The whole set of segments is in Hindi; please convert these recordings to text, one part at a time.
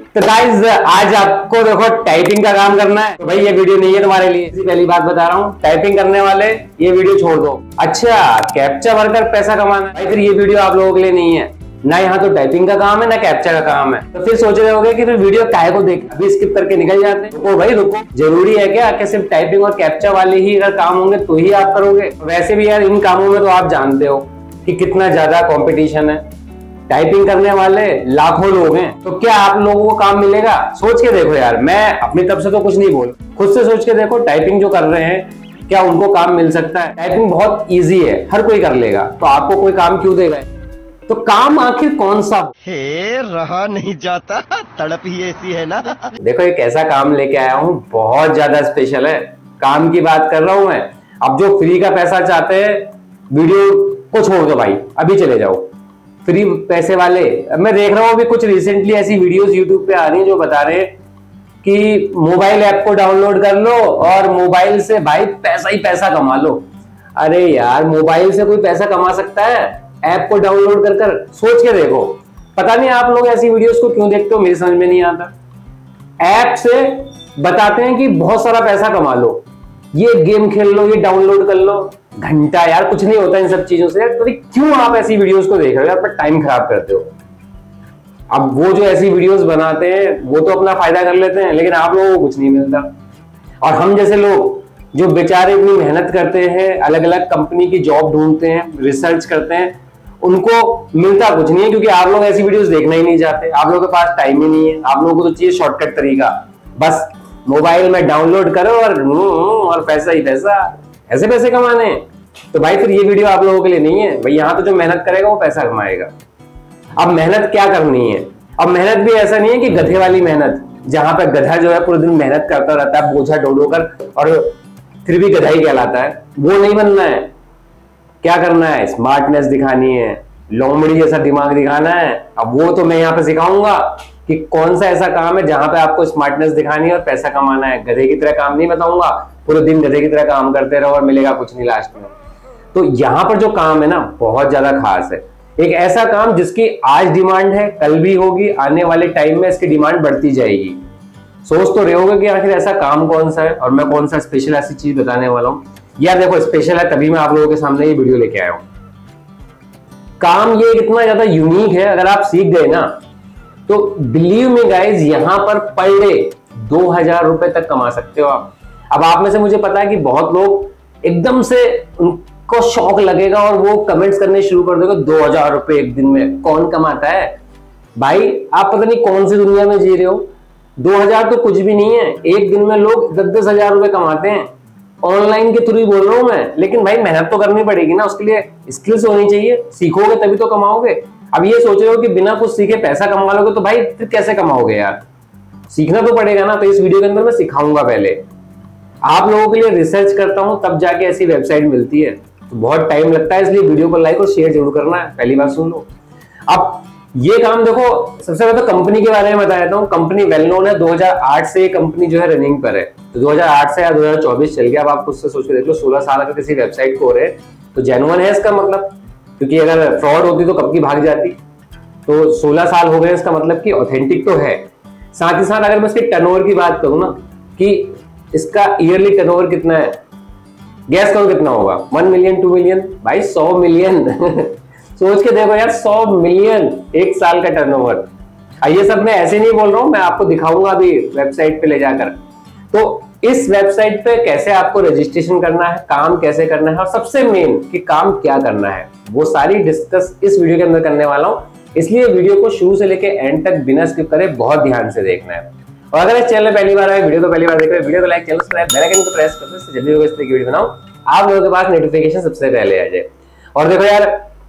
तो गाइस आज आपको देखो टाइपिंग का काम करना है, तो भाई ये वीडियो नहीं है तुम्हारे लिए। इसी पहली बात बता रहा हूँ, टाइपिंग करने वाले ये वीडियो छोड़ दो। अच्छा कैप्चा भरकर पैसा कमाना है, भाई फिर ये वीडियो आप लोगों के लिए नहीं है। ना यहाँ तो टाइपिंग का काम है ना कैप्चा का काम है। तो फिर सोच रहे होगे कि फिर वीडियो काहे को देख, अभी स्किप करके निकल जाते हैं। रुको भाई रुको, जरूरी है क्या कि सिर्फ टाइपिंग और कैप्चा वाले ही अगर काम होंगे तो ही आप करोगे? वैसे भी यार इन कामों में तो आप जानते हो कि कितना ज्यादा कंपटीशन है। टाइपिंग करने वाले लाखों लोग हैं, तो क्या आप लोगों को काम मिलेगा? सोच के देखो यार, मैं अपनी तरफ से तो कुछ नहीं बोल, खुद से सोच के देखो टाइपिंग जो कर रहे हैं क्या उनको काम मिल सकता है? टाइपिंग बहुत इजी है, हर कोई कर लेगा, तो आपको कोई काम क्यों देगा? तो काम आखिर कौन सा है? रहा नहीं जाता, तड़प ही ऐसी है ना। देखो एक ऐसा काम लेके आया हूँ, बहुत ज्यादा स्पेशल है। काम की बात कर रहा हूँ मैं। अब जो फ्री का पैसा चाहते हैं, वीडियो को छोड़ दो भाई, अभी चले जाओ। फ्री पैसे वाले मैं देख रहा हूँ अभी कुछ रिसेंटली ऐसी वीडियोस यूट्यूब पे आ रही हैं जो बता रहे हैं कि मोबाइल ऐप को डाउनलोड कर लो और मोबाइल से भाई पैसा ही पैसा कमा लो। अरे यार मोबाइल से कोई पैसा कमा सकता है ऐप को डाउनलोड कर कर? सोच के देखो। पता नहीं आप लोग ऐसी वीडियोस को क्यों देखते हो, मेरी समझ में नहीं आता। ऐप से बताते हैं कि बहुत सारा पैसा कमा लो, ये गेम खेल लो, ये डाउनलोड कर लो। घंटा यार कुछ नहीं होता इन सब चीजों से। तो क्यों आप ऐसी वीडियोस को देख रहे हो, अपना टाइम खराब करते हो? अब वो जो ऐसी वीडियोस बनाते हैं वो तो अपना फायदा कर लेते हैं, लेकिन आप लोगों को कुछ नहीं मिलता। और हम जैसे लोग जो बेचारे इतनी मेहनत करते हैं, अलग अलग कंपनी की जॉब ढूंढते हैं, रिसर्च करते हैं, उनको मिलता कुछ नहीं है, क्योंकि आप लोग ऐसी वीडियोस देखना ही नहीं चाहते। आप लोगों के पास टाइम ही नहीं है। आप लोगों को तो चाहिए शॉर्टकट तरीका, बस मोबाइल में डाउनलोड करो और पैसा ही पैसा, ऐसे पैसे कमाने हैं। तो भाई फिर ये वीडियो आप लोगों के लिए नहीं है भाई। यहाँ तो जो मेहनत करेगा वो पैसा कमाएगा। अब मेहनत क्या करनी है? अब मेहनत भी ऐसा नहीं है कि गधे वाली मेहनत, जहां पे गधा जो है पूरे दिन मेहनत करता रहता है बोझा ढो कर और फिर भी गधा ही कहलाता है। वो नहीं बनना है। क्या करना है? स्मार्टनेस दिखानी है, लोमड़ी जैसा दिमाग दिखाना है। अब वो तो मैं यहाँ पे सिखाऊंगा कि कौन सा ऐसा काम है जहां पे आपको स्मार्टनेस दिखानी है और पैसा कमाना है। गधे की तरह काम नहीं बताऊंगा, पूरे दिन गधे की तरह काम करते रहो और मिलेगा कुछ नहीं लास्ट में। तो यहाँ पर जो काम है ना बहुत ज्यादा खास है। एक ऐसा काम जिसकी आज डिमांड है, कल भी होगी, आने वाले टाइम में इसकी डिमांड बढ़ती जाएगी। सोच तो रहे होगे कि आखिर ऐसा काम कौन सा है और मैं कौन सा स्पेशल ऐसी चीज बताने वाला हूँ। यार देखो स्पेशल है तभी मैं आप लोगों के सामने ये वीडियो लेके आया हूँ। काम ये इतना ज्यादा यूनिक है, अगर आप सीख गए ना तो बिलीव मी गाइज यहाँ पर डे 2000 रुपए तक कमा सकते हो आप। अब आप में से मुझे पता है कि बहुत लोग एकदम से उनको शौक लगेगा और वो कमेंट्स करने शुरू कर देगा 2000 रुपए एक दिन में कौन कमाता है? भाई आप पता नहीं कौन सी दुनिया में जी रहे हो। 2000 तो कुछ भी नहीं है। एक दिन में लोग 10-10 हजार रुपए कमाते हैं। ऑनलाइन के थ्रू ही बोल रहा हूं मैं, लेकिन भाई मेहनत तो करनी पड़ेगी ना, उसके लिए स्किल्स होनी चाहिए। सीखोगे तभी तो कमाओगे। अब ये सोच रहे हो कि बिना कुछ सीखे पैसा कमा लोगे, तो भाई फिर कैसे कमाओगे यार? सीखना तो पड़ेगा ना। तो इस वीडियो के अंदर मैं सिखाऊंगा। पहले आप लोगों के लिए रिसर्च करता हूं तब जाके ऐसी वेबसाइट मिलती है, तो बहुत टाइम लगता है, इसलिए वीडियो को लाइक और शेयर जरूर करना है। पहली बार सुन लो। अब ये काम देखो, सबसे पहले तो कंपनी के बारे में बता देता हूँ। कंपनी वेल नोन है, 2008 से ये कंपनी जो है रनिंग पर है। तो 2008 से या 2024 चल गया। अब आप खुद से सोच के देख लो, 16 साल अगर किसी वेबसाइट को हो रहे तो जेन्युइन है इसका मतलब, क्योंकि अगर फ्रॉड होती तो कब की भाग जाती। तो 16 साल हो गए, इसका मतलब कि ऑथेंटिक तो है। साथ ही साथ अगर मैं इसके टर्नओवर की बात करूं ना कि इसका ईयरली टर्नओवर कितना है, गैस करो कितना होगा? 1 मिलियन, 2 मिलियन, भाई 100 मिलियन। सोच के देखो यार, 100 मिलियन एक साल का टर्नओवर। ये सब मैं ऐसे नहीं बोल रहा हूं, मैं आपको दिखाऊंगा अभी वेबसाइट पे ले जाकर। तो इस वेबसाइट पे कैसे आपको रजिस्ट्रेशन करना है, काम कैसे करना है और सबसे मेन कि काम क्या करना है, वो सारी डिस्कस इस वीडियो के अंदर करने वाला हूं। इसलिए वीडियो को शुरू से लेकर एंड तक बिना स्किप करे बहुत ध्यान से देखना है। और अगर इस चैनल में पहली बार आए, वीडियो को पहली बार देख रहे हैं, वीडियो को like, channel subscribe, bell icon को प्रेस करते हैं, जब भी इस तरह की वीडियो बनाऊं आप लोगों के पास नोटिफिकेशन सबसे पहले आ जाए। और देखो यार,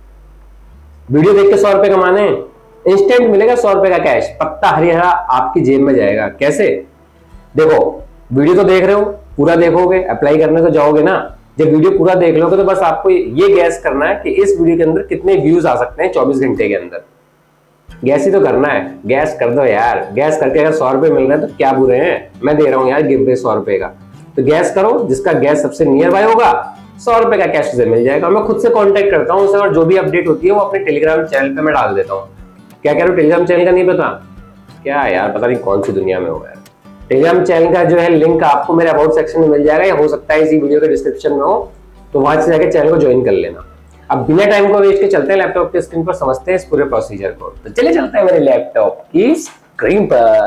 वीडियो देख के 100 रुपए कमाने, इंस्टेंट मिलेगा 100 रुपए का कैश, पत्ता हरिहरा आपकी जेब में जाएगा। कैसे? देखो वीडियो तो देख रहे हो, पूरा देखोगे, अप्लाई करने तो जाओगे ना। जब वीडियो पूरा देख लोगे तो बस आपको ये गैस करना है कि इस वीडियो के अंदर कितने व्यूज आ सकते हैं 24 घंटे के अंदर। गैस ही तो करना है, गैस कर दो यार। गैस करके अगर 100 रुपए मिल रहे हैं तो क्या बुरे हैं, मैं दे रहा हूं यार गिव वे 100 रुपए का। तो गैस करो, जिसका गैस सबसे नियर बाय होगा 100 रुपए का कैश से मिल जाएगा। मैं खुद से कांटेक्ट करता हूं उसे, और जो भी अपडेट होती है वो अपने टेलीग्राम चैनल पे मैं डाल देता हूँ। क्या कह रहे हो, टेलीग्राम चैनल का नहीं पता? क्या यार, पता नहीं कौन सी दुनिया में हो यार। टेलीग्राम चैनल का जो है लिंक आपको मेरे अबाउट सेक्शन में मिल जाएगा, या हो सकता है इसी वीडियो के डिस्क्रिप्शन में हो, तो वहां से जाकर चैनल को ज्वाइन कर लेना। अब बिना टाइम को वेस्ट के चलते हैं लैपटॉप के स्क्रीन पर, समझते हैं इस पूरे प्रोसीजर को। तो चलिए चलते हैं मेरे लैपटॉप की स्क्रीन पर।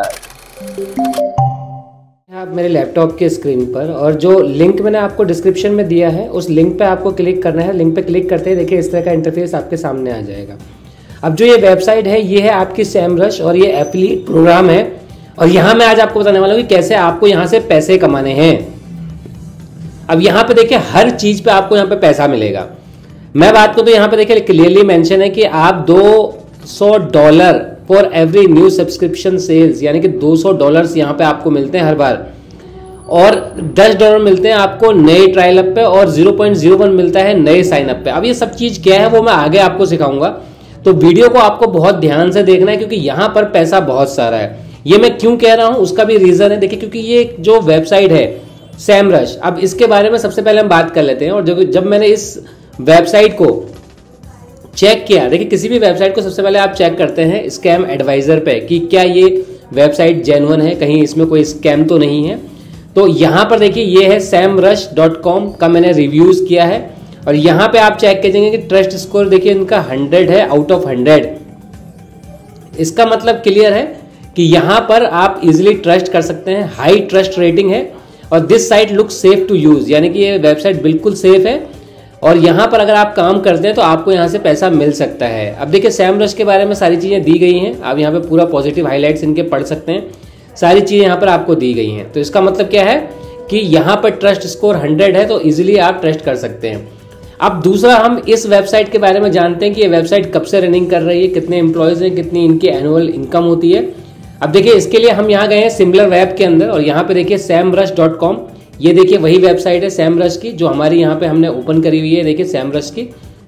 आप मेरे लैपटॉप के स्क्रीन पर, और जो लिंक मैंने आपको डिस्क्रिप्शन में दिया है उस लिंक पे आपको क्लिक करना है। लिंक पे क्लिक करते ही देखिए इस तरह का इंटरफेस आपके सामने आ जाएगा। अब जो ये वेबसाइट है ये है आपकी SEMrush, और ये एफिलिएट प्रोग्राम है, और यहाँ मैं आज आपको बताने वाला हूँ कि कैसे आपको यहाँ से पैसे कमाने हैं। अब यहाँ पे देखिए हर चीज पे आपको यहाँ पे पैसा मिलेगा। मैं बात करूँ तो यहाँ पे देखिए क्लियरली मेंशन है कि आप $200 for every new subscription sales, यानी कि $200 यहाँ पे आपको मिलते हैं हर बार, और $10 मिलते हैं आपको नए ट्रायल अप पे, और 0.01 मिलता है नए साइन अप पे। अब ये सब चीज क्या है वो मैं आगे आपको सिखाऊंगा, तो वीडियो को आपको बहुत ध्यान से देखना है, क्योंकि यहाँ पर पैसा बहुत सारा है। ये मैं क्यों कह रहा हूँ उसका भी रीजन है, देखिए क्योंकि ये जो वेबसाइट है SEMrush, अब इसके बारे में सबसे पहले हम बात कर लेते हैं। और जब मैंने इस वेबसाइट को चेक किया, देखिए किसी भी वेबसाइट को सबसे पहले आप चेक करते हैं स्कैम एडवाइजर पे कि क्या ये वेबसाइट जेन्युइन है, कहीं इसमें कोई स्कैम तो नहीं है। तो यहाँ पर देखिए ये है semrush.com का मैंने रिव्यूज किया है, और यहाँ पे आप चेक कीजिएंगे कि ट्रस्ट स्कोर देखिए इनका 100 है आउट ऑफ 100। इसका मतलब क्लियर है कि यहाँ पर आप इजिली ट्रस्ट कर सकते हैं, हाई ट्रस्ट रेटिंग है, और this site look safe to use, यानी कि ये वेबसाइट बिल्कुल सेफ है, और यहाँ पर अगर आप काम करते हैं तो आपको यहाँ से पैसा मिल सकता है। अब देखिए SEMrush के बारे में सारी चीज़ें दी गई हैं, आप यहाँ पे पूरा पॉजिटिव हाईलाइट्स इनके पढ़ सकते हैं, सारी चीज़ें यहाँ पर आपको दी गई हैं। तो इसका मतलब क्या है कि यहाँ पर ट्रस्ट स्कोर 100 है, तो इजीली आप ट्रस्ट कर सकते हैं। अब दूसरा हम इस वेबसाइट के बारे में जानते हैं कि ये वेबसाइट कब से रनिंग कर रही है, कितने एम्प्लॉयज़ हैं, कितनी इनकी एनुअल इनकम होती है। अब देखिए इसके लिए हम यहाँ गए हैं सिमिलर वेब के अंदर, और यहाँ पे देखिए semrush.com, ये देखिए वही वेबसाइट है SEMrush की जो हमारी यहाँ पे हमने ओपन करी हुई है, देखिए SEMrush की।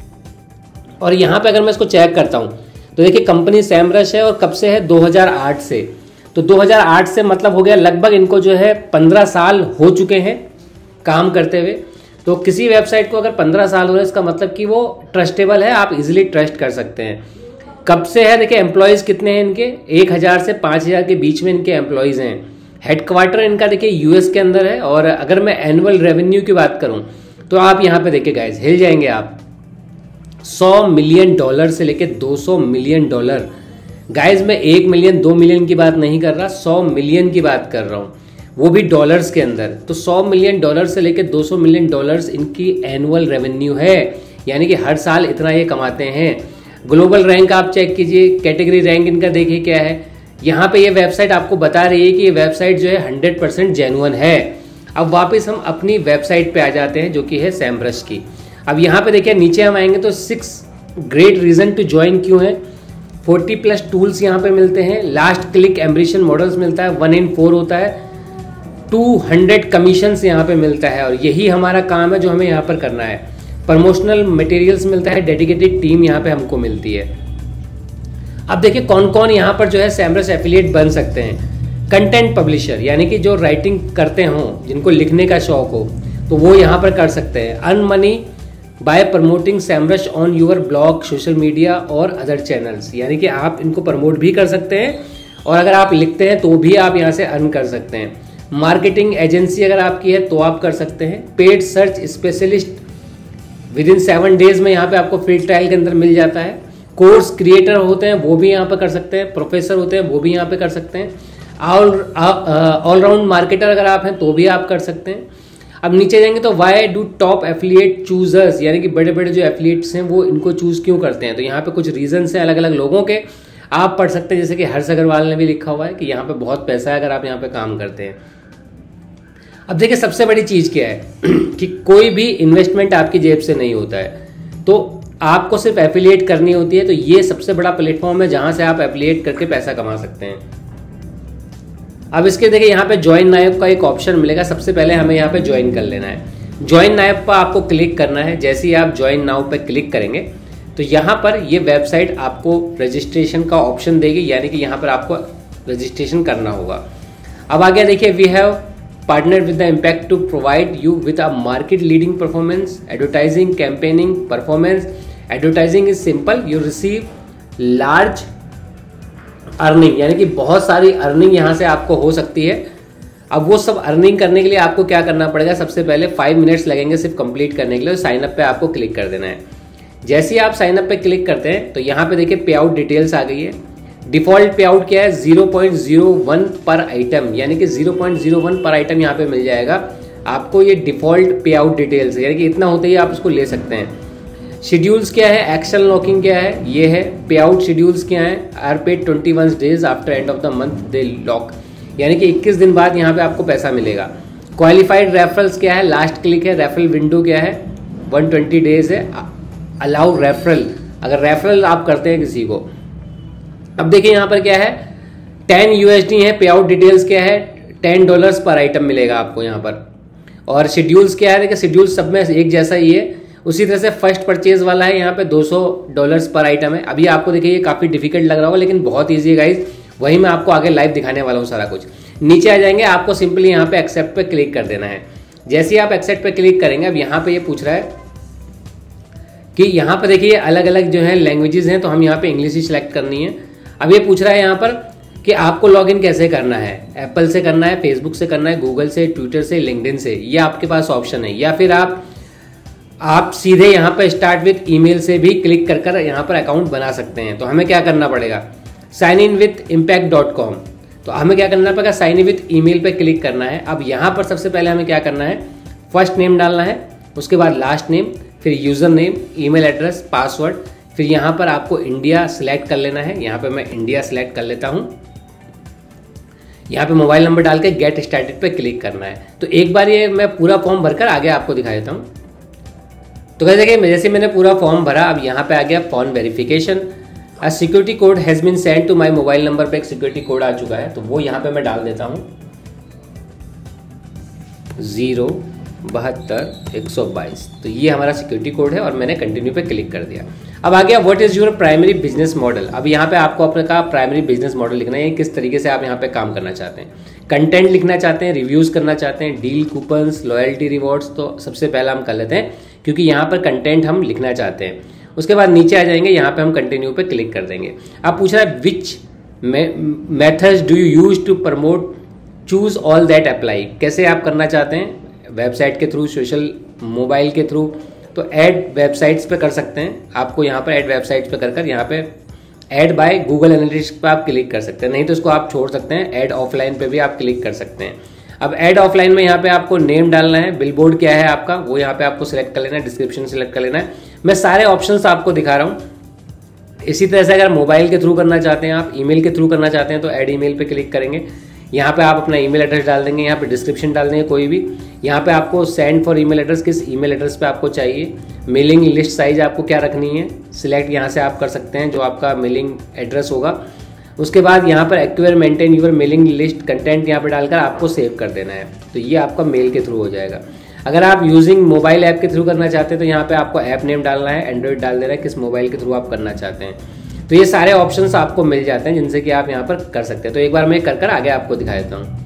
और यहाँ पे अगर मैं इसको चेक करता हूँ तो देखिए कंपनी SEMrush है, और कब से है 2008 से। तो 2008 से मतलब हो गया लगभग इनको जो है 15 साल हो चुके हैं काम करते हुए। तो किसी वेबसाइट को अगर 15 साल हो रहे हैं इसका मतलब कि वो ट्रस्टेबल है, आप इजिली ट्रस्ट कर सकते हैं। कब से है देखिए, एम्प्लॉयज़ कितने हैं इनके, 1000 से 5000 के बीच में इनके एम्प्लॉयज़ हैं। हेडक्वार्टर इनका देखिए यूएस के अंदर है, और अगर मैं एनुअल रेवेन्यू की बात करूं तो आप यहाँ पे देखिए गाइस हिल जाएंगे आप, $100 मिलियन से लेके $200 मिलियन। गाइस मैं 1 मिलियन 2 मिलियन की बात नहीं कर रहा, 100 मिलियन की बात कर रहा हूँ, वो भी डॉलर्स के अंदर। तो $100 मिलियन से लेके $200 मिलियन इनकी एनुअल रेवेन्यू है, यानी कि हर साल इतना ये कमाते हैं। ग्लोबल रैंक आप चेक कीजिए, कैटेगरी रैंक इनका देखिए क्या है। यहाँ पे ये वेबसाइट आपको बता रही है कि ये वेबसाइट जो है 100% जेन्युइन है। अब वापस हम अपनी वेबसाइट पे आ जाते हैं जो कि है SEMrush की। अब यहाँ पे देखिए नीचे हम आएंगे तो 6 ग्रेट रीजन टू ज्वाइन क्यों है, 40+ टूल्स यहाँ पे मिलते हैं, लास्ट क्लिक एम्बिशन मॉडल्स मिलता है, 1 in 4 होता है, 200 कमीशंस यहाँ पे मिलता है, और यही हमारा काम है जो हमें यहाँ पर करना है। प्रमोशनल मटेरियल्स मिलता है, डेडिकेटेड टीम यहाँ पे हमको मिलती है। अब देखिए कौन कौन यहाँ पर जो है SEMrush एफिलिएट बन सकते हैं। कंटेंट पब्लिशर, यानी कि जो राइटिंग करते हों, जिनको लिखने का शौक हो, तो वो यहाँ पर कर सकते हैं। Earn money by promoting SEMrush on your blog, social media और अदर चैनल्स, यानी कि आप इनको प्रमोट भी कर सकते हैं, और अगर आप लिखते हैं तो भी आप यहाँ से अर्न कर सकते हैं। मार्केटिंग एजेंसी अगर आपकी है तो आप कर सकते हैं। Paid search specialist within 7 days में यहाँ पे आपको फ्री ट्रायल के अंदर मिल जाता है। कोर्स क्रिएटर होते हैं वो भी यहाँ पे कर सकते हैं, प्रोफेसर होते हैं वो भी यहाँ पे कर सकते हैं, ऑलराउंड मार्केटर अगर आप हैं तो भी आप कर सकते हैं। अब नीचे जाएंगे तो वाई डू टॉप एफिलिएट चूजर्स, यानी कि बड़े बड़े जो एफिलिएट्स हैं वो इनको चूज क्यों करते हैं। तो यहाँ पे कुछ रीजन हैं अलग अलग लोगों के, आप पढ़ सकते हैं। जैसे कि हर्ष अग्रवाल ने भी लिखा हुआ है कि यहाँ पे बहुत पैसा है अगर आप यहाँ पे काम करते हैं। अब देखिए सबसे बड़ी चीज क्या है कि कोई भी इन्वेस्टमेंट आपकी जेब से नहीं होता है, तो आपको सिर्फ एफिलिएट करनी होती है। तो ये सबसे बड़ा प्लेटफॉर्म है जहां से आप एफिलिएट करके पैसा कमा सकते हैं। अब इसके देखिए यहाँ पे ज्वाइन नाउ का एक ऑप्शन मिलेगा, सबसे पहले हमें यहाँ पे ज्वाइन कर लेना है। ज्वाइन नाउ पर आपको क्लिक करना है। जैसे ही आप ज्वाइन नाउ पे क्लिक करेंगे तो यहाँ पर ये वेबसाइट आपको रजिस्ट्रेशन का ऑप्शन देगी, यानी कि यहाँ पर आपको रजिस्ट्रेशन करना होगा। अब आगे देखिए we have partnered with the Impact to provide you with a market leading performance advertising campaigning performance. Advertising is simple, you receive large earning, यानी कि बहुत सारी अर्निंग यहाँ से आपको हो सकती है। अब वो सब अर्निंग करने के लिए आपको क्या करना पड़ेगा, सबसे पहले 5 मिनट्स लगेंगे सिर्फ कंप्लीट करने के लिए। साइन अप पे आपको क्लिक कर देना है। जैसे ही आप साइन अप पे क्लिक करते हैं तो यहाँ पे देखिए पे आउट डिटेल्स आ गई है। डिफॉल्ट पे आउट क्या है, 0.01 पर आइटम, यानी कि 0.01 पर आइटम यहाँ पे मिल जाएगा आपको। ये डिफॉल्ट पे आउट डिटेल्स है, यानी कि इतना होते ही आप इसको ले सकते हैं। शेड्यूल्स क्या है, एक्शन लॉकिंग क्या है, ये है। पे आउट शेड्यूल्स क्या है, are paid 21 days after end of the month they lock, यानी कि 21 दिन बाद यहाँ पे आपको पैसा मिलेगा। क्वालिफाइड रेफरल्स क्या है, लास्ट क्लिक है। रेफरल विंडो क्या है, 120 डेज है। अलाउ रेफरल, अगर रेफरल आप करते हैं किसी को। अब देखिए यहाँ पर क्या है, 10 USD है। पे आउट डिटेल्स क्या है, $10 पर आइटम मिलेगा आपको यहाँ पर। और शेड्यूल्स क्या है, देखिए शेड्यूल सब में एक जैसा ही है। उसी तरह से फर्स्ट परचेज वाला है, यहाँ पे $200 पर आइटम है। अभी आपको देखिए ये काफ़ी डिफिकल्ट लग रहा होगा, लेकिन बहुत ईजी है गाइज। वही मैं आपको आगे लाइव दिखाने वाला हूँ सारा कुछ। नीचे आ जाएंगे, आपको सिंपली यहाँ पे एक्सेप्ट पे क्लिक कर देना है। जैसे ही आप एक्सेप्ट पे क्लिक करेंगे, अब यहाँ पे ये पूछ रहा है कि यहाँ पर देखिए अलग अलग जो है लैंग्वेजेस हैं, तो हम यहाँ पे इंग्लिश ही सिलेक्ट करनी है। अब ये पूछ रहा है यहाँ पर कि आपको लॉगिन कैसे करना है, एप्पल से करना है, फेसबुक से करना है, गूगल से, ट्विटर से, लिंक्डइन से, ये आपके पास ऑप्शन है। या फिर आप सीधे यहाँ पर स्टार्ट विथ ईमेल से भी क्लिक कर कर यहाँ पर अकाउंट बना सकते हैं। तो हमें क्या करना पड़ेगा, साइन इन विथ impact.com। तो हमें क्या करना पड़ेगा, साइन इन विथ ईमेल पे क्लिक करना है। अब यहाँ पर सबसे पहले हमें क्या करना है, फर्स्ट नेम डालना है, उसके बाद लास्ट नेम, फिर user name, email address, password, फिर यहाँ पर आपको इंडिया सिलेक्ट कर लेना है। यहाँ पे मैं इंडिया सिलेक्ट कर लेता हूँ। यहाँ पे मोबाइल नंबर डाल के गेट स्टार्टेड पे क्लिक करना है। तो एक बार ये मैं पूरा फॉर्म भरकर आगे आपको दिखा देता हूँ। तो कहते हैं कि जैसे मैंने पूरा फॉर्म भरा, अब यहाँ पे आ गया phone verification. A security code has been sent to my mobile number पे एक सिक्योरिटी कोड आ चुका है, तो वो यहाँ पे मैं डाल देता हूँ 0722122। तो ये हमारा सिक्योरिटी कोड है और मैंने कंटिन्यू पे क्लिक कर दिया। अब आ गया what is your primary business model. अब यहाँ पे आपको अपने का प्राइमरी बिजनेस मॉडल लिखना है, किस तरीके से आप यहाँ पे काम करना चाहते हैं। कंटेंट लिखना चाहते हैं, रिव्यूज़ करना चाहते हैं, डील, कूपन्स, लॉयल्टी, रिवॉर्ड्स। तो सबसे पहला हम कर लेते हैं, क्योंकि यहाँ पर कंटेंट हम लिखना चाहते हैं। उसके बाद नीचे आ जाएंगे, यहाँ पे हम कंटिन्यू पे क्लिक कर देंगे। आप पूछ रहा है which methods do you use to promote, choose all that apply. कैसे आप करना चाहते हैं, वेबसाइट के थ्रू, सोशल, मोबाइल के थ्रू। तो ऐड वेबसाइट्स पे कर सकते हैं। आपको यहाँ पर ऐड वेबसाइट्स पे कर यहाँ पे ऐड बाय गूगल एनालिटिक्स पे आप क्लिक कर सकते हैं, नहीं तो इसको आप छोड़ सकते हैं। ऐड ऑफलाइन पे भी आप क्लिक कर सकते हैं। अब ऐड ऑफलाइन में यहाँ पे आपको नेम डालना है, बिलबोर्ड क्या है आपका वो यहाँ पे आपको सिलेक्ट कर लेना है, डिस्क्रिप्शन सिलेक्ट कर लेना है। मैं सारे ऑप्शंस आपको दिखा रहा हूँ। इसी तरह से अगर मोबाइल के थ्रू करना चाहते हैं, आप ईमेल के थ्रू करना चाहते हैं, तो ऐड ईमेल पे क्लिक करेंगे। यहाँ पे आप अपना ईमेल एड्रेस डाल देंगे, यहाँ पे डिस्क्रिप्शन डाल देंगे कोई भी। यहाँ पे आपको सेंड फॉर ईमेल एड्रेस, किस ईमेल एड्रेस पे आपको चाहिए। मेलिंग लिस्ट साइज आपको क्या रखनी है, सिलेक्ट यहाँ से आप कर सकते हैं जो आपका मेलिंग एड्रेस होगा। उसके बाद यहाँ पर acquire maintain your mailing list content यहाँ पे डालकर आपको सेव कर देना है। तो ये आपका मेल के थ्रू हो जाएगा। अगर आप यूजिंग मोबाइल ऐप के थ्रू करना चाहते हैं तो यहाँ पे आपको ऐप नेम डालना है, एंड्रॉइड डाल देना है, किस मोबाइल के थ्रू आप करना चाहते हैं। तो ये सारे ऑप्शंस आपको मिल जाते हैं जिनसे कि आप यहाँ पर कर सकते हैं। तो एक बार मैं कर आगे आपको दिखा देता हूँ।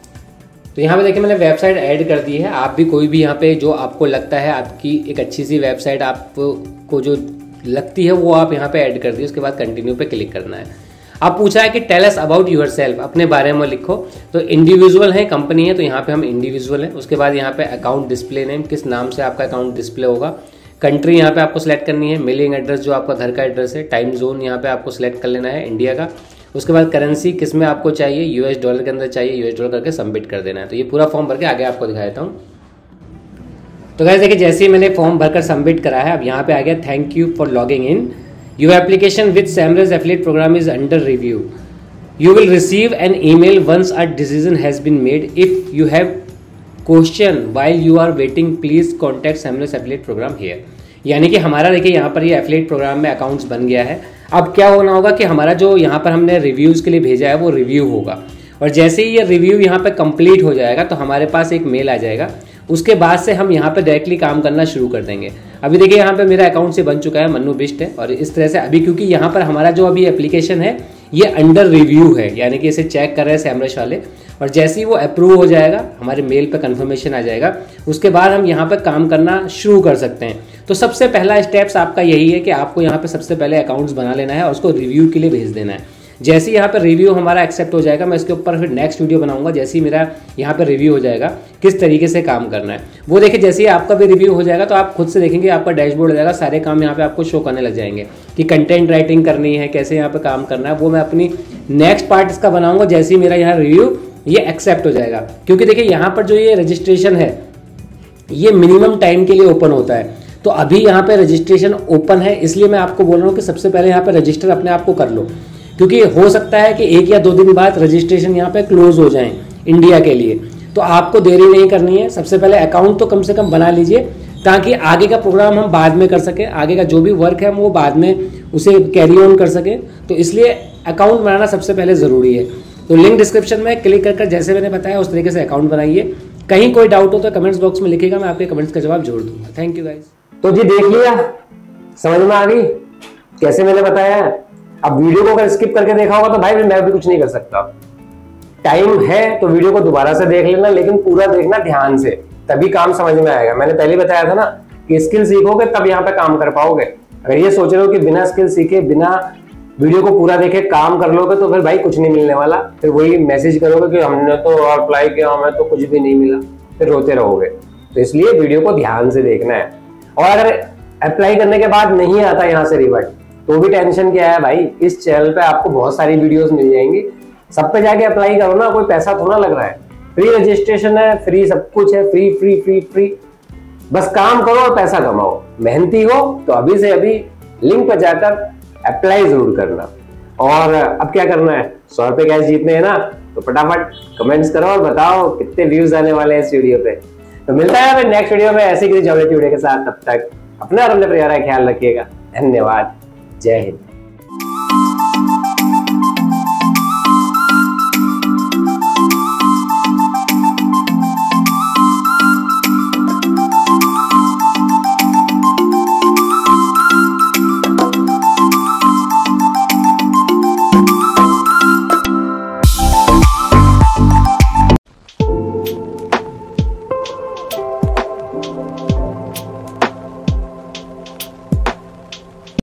तो यहाँ पे देखिए मैंने वेबसाइट ऐड कर दी है। आप भी कोई भी यहाँ पे जो आपको लगता है आपकी एक अच्छी सी वेबसाइट आपको जो लगती है वो आप यहाँ पे ऐड कर दी। उसके बाद कंटिन्यू पे क्लिक करना है। आप पूछा है कि tell us about yourself, अपने बारे में लिखो। तो इंडिविजुअल है, कंपनी है, तो यहाँ पे हम इंडिविजुअल है। उसके बाद यहाँ पे अकाउंट डिस्प्ले नेम, किस नाम से आपका अकाउंट डिस्प्ले होगा। कंट्री यहाँ पे आपको सिलेक्ट करनी है। मेलिंग एड्रेस जो आपका घर का एड्रेस है। टाइम जोन यहाँ पे आपको सिलेक्ट कर लेना है इंडिया का। उसके बाद करेंसी किस में आपको चाहिए, यूएस डॉलर के अंदर चाहिए, यूएस डॉलर करके सबमिट कर देना है। तो ये पूरा फॉर्म भर के आगे आपको दिखा देता हूँ। तो गाइस देखिए जैसे ही मैंने फॉर्म भरकर सबमिट करा है, अब यहाँ पे आ गया thank you for logging in, your application with Semrush affiliate programme is under review, you will receive an email once a decision has been made, if you have question while you are waiting please contact Semrush affiliate programme here. यानी कि हमारा देखिए यहाँ पर ये एफिलिएट प्रोग्राम में अकाउंट्स बन गया है। अब क्या होना होगा कि हमारा जो यहाँ पर हमने रिव्यूज़ के लिए भेजा है वो रिव्यू होगा, और जैसे ही ये रिव्यू यहाँ पे कंप्लीट हो जाएगा तो हमारे पास एक मेल आ जाएगा। उसके बाद से हम यहाँ पे डायरेक्टली काम करना शुरू कर देंगे। अभी देखिए यहाँ पे मेरा अकाउंट से बन चुका है, मन्नू बिस्ट है। और इस तरह से अभी क्योंकि यहाँ पर हमारा जो अभी एप्लीकेशन है ये अंडर रिव्यू है, यानी कि इसे चेक कर रहे हैं Semrush वाले, और जैसे ही वो अप्रूव हो जाएगा हमारे मेल पे कंफर्मेशन आ जाएगा, उसके बाद हम यहाँ पर काम करना शुरू कर सकते हैं। तो सबसे पहला स्टेप्स आपका यही है कि आपको यहाँ पे सबसे पहले अकाउंट्स बना लेना है और उसको रिव्यू के लिए भेज देना है। जैसे ही यहाँ पर रिव्यू हमारा एक्सेप्ट हो जाएगा, मैं इसके ऊपर फिर नेक्स्ट वीडियो बनाऊंगा। जैसे ही मेरा यहाँ पर रिव्यू हो जाएगा किस तरीके से काम करना है वो देखिए। जैसे ही आपका भी रिव्यू हो जाएगा तो आप खुद से देखेंगे आपका डैशबोर्ड हो जाएगा, सारे काम यहाँ पे आपको शो करने लग जाएंगे कि कंटेंट राइटिंग करनी है, कैसे यहाँ पे काम करना है, वो मैं अपनी नेक्स्ट पार्ट इसका बनाऊंगा जैसे ही मेरा यहाँ रिव्यू ये एक्सेप्ट हो जाएगा। क्योंकि देखिए यहाँ पर जो ये रजिस्ट्रेशन है ये मिनिमम टाइम के लिए ओपन होता है, तो अभी यहाँ पे रजिस्ट्रेशन ओपन है, इसलिए मैं आपको बोल रहा हूँ कि सबसे पहले यहाँ पे रजिस्टर अपने आप को कर लो। क्योंकि हो सकता है कि 1 या 2 दिन बाद रजिस्ट्रेशन यहाँ पे क्लोज हो जाए इंडिया के लिए, तो आपको देरी नहीं करनी है। सबसे पहले अकाउंट तो कम से कम बना लीजिए ताकि आगे का प्रोग्राम हम बाद में कर सकें, आगे का जो भी वर्क है हम वो बाद में उसे कैरी ऑन कर सकें। तो इसलिए अकाउंट बनाना सबसे पहले ज़रूरी है। तो लिंक डिस्क्रिप्शन में क्लिक कर जैसे मैंने बताया उस तरीके से अकाउंट बनाइए। कहीं कोई डाउट हो तो कमेंट्स बॉक्स में लिखिएगा, मैं आपके कमेंट्स का जवाब जरूर दूंगा। Thank you guys. तो जी देख लिया, समझ में आ गई कैसे मैंने बताया है। अब वीडियो को अगर स्किप करके देखा होगा तो भाई मैं भी कुछ नहीं कर सकता। टाइम है तो वीडियो को दोबारा से देख लेना, लेकिन पूरा देखना ध्यान से, तभी काम समझ में आएगा। मैंने पहले बताया था ना कि स्किल सीखोगे तब यहाँ पे काम कर पाओगे। अगर ये सोच रहे हो कि बिना स्किल सीखे बिना वीडियो को पूरा देखे काम कर लोगे तो फिर भाई कुछ नहीं मिलने वाला। फिर वही मैसेज करोगे कि हमने तो अप्लाई किया हमें तो कुछ भी नहीं मिला, फिर रोते रहोगे। तो इसलिए वीडियो को ध्यान से देखना है। और अगर अप्लाई करने के बाद नहीं आता यहाँ से रिवर्ट तो भी टेंशन क्या है भाई, इस चैनल पे आपको बहुत सारी वीडियोस मिल जाएंगी, सब पे जाके अप्लाई करो ना, कोई पैसा थोड़ा लग रहा है। फ्री रजिस्ट्रेशन है, फ्री सब कुछ है, फ्री फ्री फ्री फ्री। बस काम करो और पैसा कमाओ। मेहनती हो तो अभी से अभी लिंक पर जाकर अप्लाई जरूर करना। और अब क्या करना है, 100 रुपए कैश जीतने हैं ना, तो फटाफट कमेंट्स करो और बताओ कितने व्यूज आने वाले हैं इस वीडियो पे। तो मिलता है हमें नेक्स्ट वीडियो में ऐसे किसी जॉब वीडियो के साथ। तब तक अपना और अपने परिवार का ख्याल रखिएगा। धन्यवाद। जय हिंद।